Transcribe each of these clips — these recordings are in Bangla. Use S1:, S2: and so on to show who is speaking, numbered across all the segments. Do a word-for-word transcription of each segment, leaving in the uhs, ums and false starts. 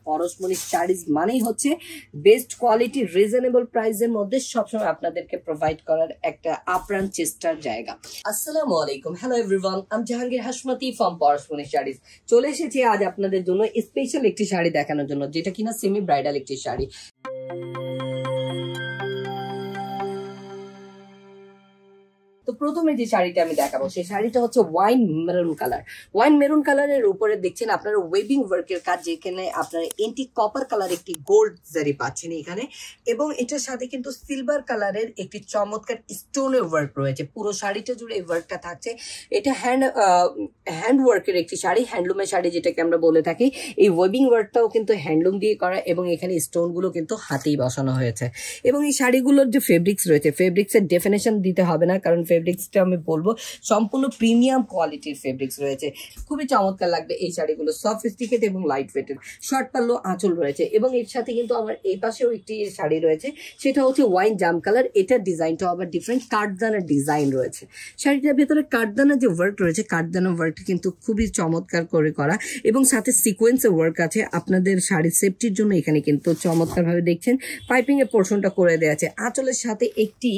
S1: পরশমণি শাড়িজ মানেই হচ্ছে বেস্ট কোয়ালিটি রিজনেবল প্রাইসের মধ্যে সবসময় আপনাদেরকে প্রোভাইড করার একটা আপ্রাণ চেষ্টার জায়গা। আসসালামু আলাইকুম, হ্যালো এভরিওয়ান, আমি জাহাঙ্গীর হাশমাতি ফ্রম পরশমণি শাড়িজ। চলে এসেছি আজ আপনাদের জন্য স্পেশাল একটি শাড়ি দেখানোর জন্য, যেটা কিনা সেমি ব্রাইডাল একটি শাড়ি। তো প্রথমে যে শাড়িটা আমি দেখাবো সেই শাড়িটা হচ্ছে wine maroon colour. Wine maroon কালারের উপরে দেখছেন আপনারা ওয়েভিং ওয়ার্কের কাজ, যেখানে আপনারা এন্টিক কপার কালার একটি গোল্ড জারি পাচ্ছেন এখানে, এবং এটার সাথে কিন্তু সিলভার কালারের একটি চমৎকার স্টোনের ওয়ার্ক রয়েছে। পুরো শাড়িটা জুড়ে এই ওয়ার্কটা থাকছে। এটা হ্যান্ড হ্যান্ড ওয়ার্কের একটি শাড়ি, হ্যান্ডলুমের শাড়ি যেটাকে আমরা বলে থাকি। এই ওয়েভিং ওয়ার্কটাও কিন্তু হ্যান্ডলুম দিয়ে করা, এবং এখানে স্টোনগুলো কিন্তু হাতেই বসানো হয়েছে। এবং এই শাড়িগুলোর যে ফেব্রিক্স রয়েছে, ফেব্রিক্সের ডেফিনেশন দিতে হবে না, কারণ ফেব্রিক্সটা আমি বলবো সম্পূর্ণ প্রিমিয়াম কোয়ালিটির ফেব্রিক্স রয়েছে। খুবই চমৎকার লাগবে এই শাড়িগুলো, সফিস্টিকেট এবং লাইট ওয়েটেড। শর্ট পাল্লো আঁচল রয়েছে, এবং এর সাথে কিন্তু আমার এই পাশেও একটি শাড়ি রয়েছে, সেটা হচ্ছে ওয়াইন জাম কালার। এটার ডিজাইনটা আবার ডিফারেন্ট, কাঠদানার ডিজাইন রয়েছে। শাড়িটার ভেতরে কাঠদানা যে ওয়ার্ক রয়েছে, কাঠদানা ওয়ার্কটা কিন্তু খুবই চমৎকার করে করা, এবং সাথে সিকোয়েন্সের ওয়ার্ক আছে আপনাদের শাড়ির সেফটির জন্য। এখানে কিন্তু চমৎকার ভাবে দেখছেন পাইপিং এর পোর্শনটা করে দেওয়া আছে। আঁচলের সাথে একটি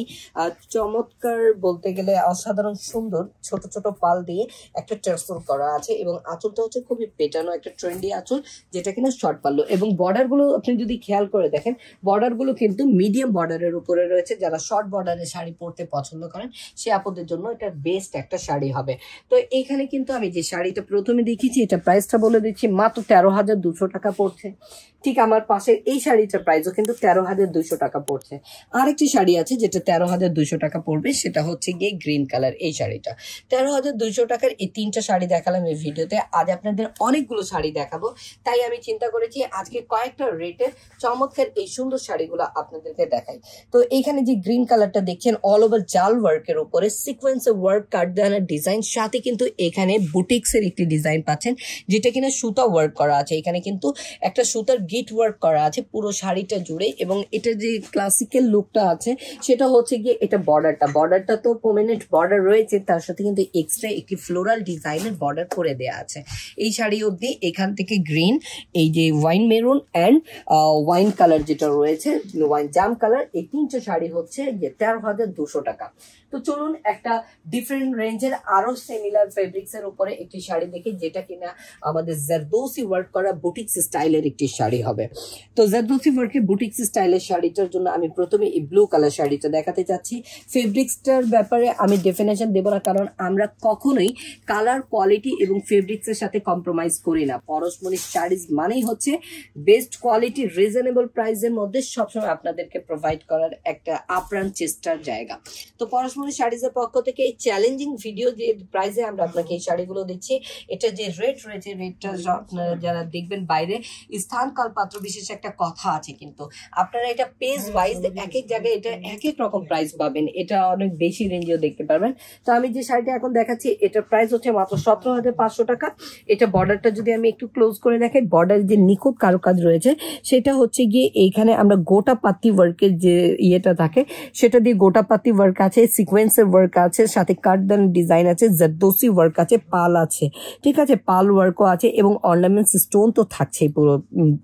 S1: চমৎকার বলতে গেলে অসাধারণ সুন্দর ছোট ছোট পাল দিয়ে একটা টার্সেল করা আছে, এবং আঁচলটা হচ্ছে খুবই পেটানো একটা ট্রেন্ডি আঁচল, যেটা কিনা শর্ট পাল্লো। এবং বর্ডার গুলো আপনি যদি খেয়াল করে দেখেন, বর্ডার গুলো কিন্তু মিডিয়াম বর্ডারের উপরে রয়েছে। যারা শর্ট বর্ডারের শাড়ি পরতে পছন্দ করেন সে আপুদের জন্য এটা বেস্ট একটা শাড়ি হবে। তো এখানে কিন্তু আমি যে শাড়িটা প্রথমে দেখিয়েছি, এটা প্রাইসটা বলে দিচ্ছি, মাত্র তেরো হাজার দুশো টাকা পড়ছে। ঠিক আমার পাশে এই শাড়িটার প্রাইসও কিন্তু তেরো হাজার দুইশো টাকা পড়ছে। আরেকটি শাড়ি আছে যেটা তেরো হাজার দুইশো টাকা পড়বে, সেটা হচ্ছে গিয়ে গ্রিন কালার। এই শাড়িটা তেরো হাজার দুইশো টাকার। এই তিনটা শাড়ি দেখালাম এই ভিডিওতে। আজ আপনাদের অনেকগুলো শাড়ি দেখাবো, তাই আমি চিন্তা করেছি আজকে কয়েকটা রেটের চমৎকার এই সুন্দর শাড়িগুলো আপনাদেরকে দেখাই। তো এইখানে যে গ্রিন কালারটা দেখছেন, অল ওভার জাল ওয়ার্কের উপরে সিকোয়েন্সের ওয়ার্ক, কাঠদানার ডিজাইন, সাথে কিন্তু এখানে বুটিক্সের একটি ডিজাইন পাচ্ছেন, যেটা কিনা সুতা ওয়ার্ক করা আছে। এখানে কিন্তু একটা সুতার গিট ওয়ার্ক করা আছে পুরো শাড়িটা জুড়ে, এবং এটা যে ক্লাসিক্যাল লুকটা আছে সেটা হচ্ছে গিয়ে এটা বর্ডারটা বর্ডারটা তো পার্মানেন্ট বর্ডার রয়েছে, তার সাথে কিন্তু এক্সট্রা একটি ফ্লোরাল ডিজাইনের বর্ডার করে দেওয়া আছে এই শাড়ি অবধি। এখান থেকে গ্রিন, এই যে wine maroon and wine colour যেটা রয়েছে, ওয়াইন জাম কালার, এই তিনটে শাড়ি হচ্ছে যে তেরো হাজার দুশো টাকা। তো চলুন একটা ডিফারেন্ট রেঞ্জের আরো সিমিলার ফেব্রিক্স এর উপরে একটি শাড়ি দেখি, যেটা কিনা আমাদের জারদোসি ওয়ার্ক করা বুটিক্স স্টাইলের একটি শাড়ি হবে। তো জারদোসি ওয়ার্কের বুটিক্স স্টাইলের শাড়িটার জন্য আমি প্রথমে এই ব্লু কালার শাড়িটা দেখাতে চাচ্ছি। ফেব্রিক্সটার ব্যাপারে আমি ডেফিনেশন দেবো না, কারণ আমরা কখনোই কালার, কোয়ালিটি এবং ফেব্রিক্স এর সাথে কম্প্রোমাইজ করি না। পরশমণি শাড়িজ মানেই হচ্ছে বেস্ট কোয়ালিটি রিজনেবল প্রাইসের মধ্যে সবসময় আপনাদেরকে প্রোভাইড করার একটা আপ্রাণ চেষ্টার জায়গা। তো পরশমণি শাড়িজের পক্ষ থেকে এই চ্যালেঞ্জিং ভিডিও যে প্রাইসে আমরা আপনাকে এই শাড়িগুলো দিচ্ছি, এটা যে রেট রয়েছে, রেটটা আপনারা যারা দেখবেন বাইরে, স্থান কাল পাত্র বিশেষ একটা কথা আছে, কিন্তু আপনারা এটা পেজ ওয়াইজ এক এক জায়গায় এটা এক এক রকম প্রাইস পাবেন, এটা অনেক বেশি রেঞ্জেও দেখতে পারবেন। তো আমি যে শাড়িটা এখন দেখাচ্ছি এটার প্রাইস হচ্ছে মাত্র সতেরো হাজার পাঁচশো টাকা। এটা বর্ডারটা যদি আমি একটু ক্লোজ করে দেখাই, বর্ডার যে নিখুঁত কারুকাজ রয়েছে সেটা হচ্ছে গিয়ে এইখানে আমরা গোটা পাতি ওয়ার্কের যে ইয়েটা থাকে সেটা দিয়ে গোটা পাতি ওয়ার্ক আছে, সিকোয়েন্সের ওয়ার্ক আছে, সাথে কাঠদান ডিজাইন আছে, জারদোসি ওয়ার্ক আছে, পাল আছে, ঠিক আছে, পাল ওয়ার্কও আছে, এবং অর্নামেন্টস স্টোন তো থাকছেই পুরো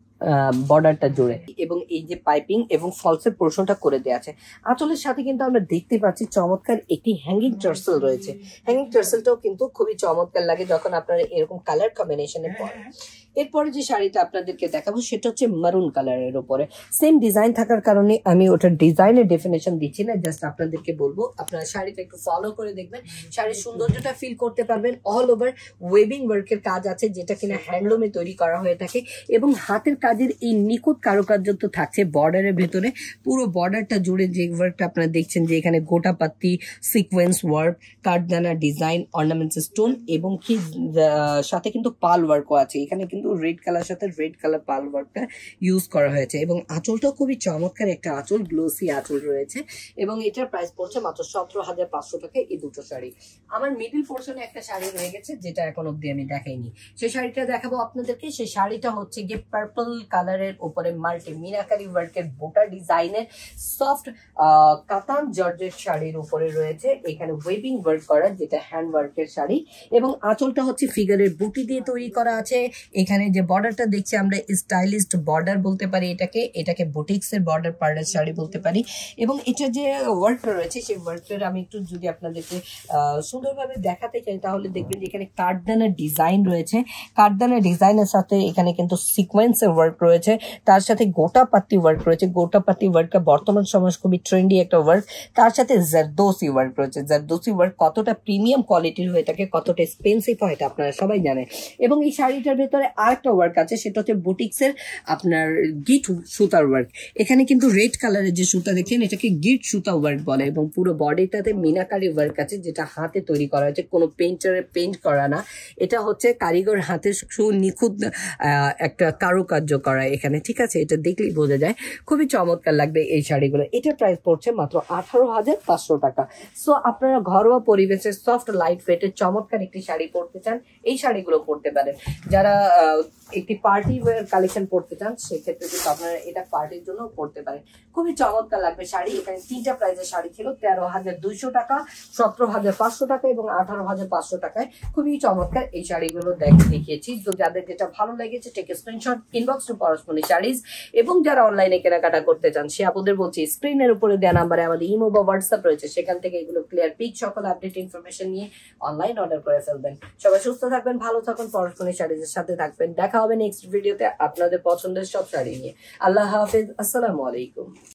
S1: বর্ডারটা জুড়ে, এবং এই যে পাইপিং এবং ফলসের পোর্শনটা করে দেওয়া আছে। আঁচলের সাথে কিন্তু আমরা দেখতে পাচ্ছি চমৎকার একটি হ্যাঙ্গিং টার্সেল রয়েছে। হ্যাঙ্গিং টার্সেলটাও কিন্তু খুবই চমৎকার লাগে যখন আপনারা এরকম কালার কম্বিনেশনে পরেন। এরপরে যে শাড়িটা আপনাদেরকে দেখাবো সেটা হচ্ছে মারুন কালারের উপরে। সেম ডিজাইন থাকার কারণে আমি ওটার ডিজাইনের ডেফিনেশন দিচ্ছি না, জাস্ট আপনাদেরকে বলবো আপনারা শাড়িটা একটু ফলো করে দেখবেন, শাড়ির সৌন্দর্যটা ফিল করতে পারবেন। অল ওভার ওয়েভিং ওয়ার্কের কাজ আছে, যেটা কিনা হ্যান্ডলুমে তৈরি করা হয়ে থাকে, এবং হাতের কাজের এই নিখুঁত কারুকার্য তো থাকছে বর্ডারের ভেতরে। পুরো বর্ডারটা জুড়ে যে ওয়ার্কটা আপনারা দেখছেন, যে এখানে গোটা পাতি সিকোয়েন্স ওয়ার্ক, কাঠদানা ডিজাইন, অর্নামেন্টস স্টোন, এবং কি সাথে কিন্তু পাল ওয়ার্কও আছে। এখানে কিন্তু রেড কালার সাথে রেড কালার পাল ওয়ার্কটা ইউজ করা হয়েছে, এবং আঁচলটাও খুবই চমৎকার একটা আঁচল, গ্লোসি আঁচল রয়েছে, এবং এটার প্রাইস পড়ছে মাত্র সতেরো হাজার পাঁচশো টাকা এই দুটো শাড়ি। আমার মিডিল পোর্শনে একটা শাড়ি রয়ে গেছে যেটা এখন অব্দি আমি দেখাইনি, সেই শাড়িটা দেখাবো আপনাদেরকে। সেই শাড়িটা হচ্ছে গিয়ে পার্পল কালারের উপরে মাল্টি মিনাকারি ওয়ার্কের বোটা ডিজাইনের সফট কাতান জর্জেট শাড়ির উপরে রয়েছে এখানে ওয়েভিং ওয়ার্ক করা, যেটা হ্যান্ড ওয়ার্কের শাড়ি, এবং আঁচলটা হচ্ছে ফিগারের বুটি দিয়ে তৈরি করা আছে। এখানে এখানে যে বর্ডারটা দেখছি আমরা স্টাইলিশড বর্ডার বলতে পারি এটাকে, এটাকে বুটিক্সের বর্ডার পার্ডার শাড়ি বলতে পারি। এবং এটা যে ওয়ার্কটা রয়েছে সেই ওয়ার্কের আমি একটু যদি আপনাদেরকে সুন্দরভাবে দেখাতে চাই তাহলে দেখবেন যে এখানে কাঠদানার ডিজাইন রয়েছে। কাঠদানার ডিজাইনের সাথে এখানে কিন্তু সিকোয়েন্সের ওয়ার্ক রয়েছে, তার সাথে গোটা পাত্তি ওয়ার্ক রয়েছে। গোটা পাত্তি ওয়ার্কটা বর্তমান সময় খুবই ট্রেন্ডি একটা ওয়ার্ক। তার সাথে জারদোসি ওয়ার্ক রয়েছে। জারদোসি ওয়ার্ক কতটা প্রিমিয়াম কোয়ালিটির হয়ে থাকে, কতটা এক্সপেন্সিভ হয় এটা আপনারা সবাই জানেন। এবং এই শাড়িটার ভেতরে আরেকটা ওয়ার্ক আছে, সেটা হচ্ছে বুটিক্সের আপনার গিট সুতার ওয়ার্ক। এখানে কিন্তু রেড কালারের যে সুতা দেখেন এটাকে গিট সুতা ওয়ার্ক বলে, এবং পুরো বডিটাতে মিনাকারি ওয়ার্ক আছে যেটা হাতে তৈরি করা হয়েছে, কোনো পেইন্টারে পেইন্ট করা না। এটা হচ্ছে কারিগর হাতে সুনিখুঁত একটা কারুকার্য করা এখানে, ঠিক আছে? এটা দেখলেই বোঝা যায়, খুবই চমৎকার লাগবে এই শাড়িগুলো। এটা প্রাইস পড়ছে মাত্র আঠারো হাজার পাঁচশো টাকা। সো আপনারা ঘরোয়া পরিবেশের সফট লাইট ওয়েটের চমৎকার একটি শাড়ি পরতে চান, এই শাড়িগুলো পরতে পারেন। যারা একটি পার্টি ওয়্যার কালেকশন পরতে চান সেক্ষেত্রে কিন্তু আপনারা এটা পার্টির জন্য পরতে পারেন, খুবই চমৎকার লাগবে শাড়ি। এখানে তিনটা প্রাইসের শাড়ি ছিল, তেরো হাজার দুইশো টাকা, সতেরো হাজার পাঁচশো টাকা এবং আঠারো হাজার পাঁচশো টাকায়। খুবই চমৎকার এই শাড়িগুলো দেখে দেখিয়েছি। তো যাদের যেটা ভালো লেগেছে take screenshot, inbox to Parashmoni Sarees. এবং যারা অনলাইনে কেনাকাটা করতে চান সে আপনাদের বলছি স্ক্রিনের উপরে দেওয়া নাম্বারে আমাদের ইমো বা হোয়াটসঅ্যাপ রয়েছে, সেখান থেকে এগুলো ক্লিয়ার পিক সকল আপডেট ইনফরমেশন নিয়ে অনলাইন অর্ডার করে ফেলবেন। সবাই সুস্থ থাকবেন, ভালো থাকুন, পরশমনি শাড়িজের সাথে থাকবেন। দেখা হবে নেক্সট ভিডিওতে আপনাদের পছন্দের সব শাড়ি নিয়ে। আল্লাহ হাফেজ, আসসালামু আলাইকুম।